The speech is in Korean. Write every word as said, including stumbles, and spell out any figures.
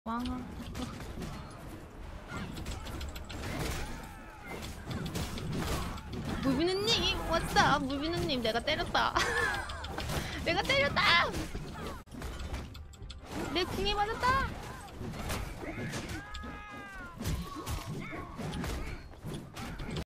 와. 무비누님, 왔어. 무비누님, 내가 때렸다. 내가 때렸다. 내 궁에 맞았다.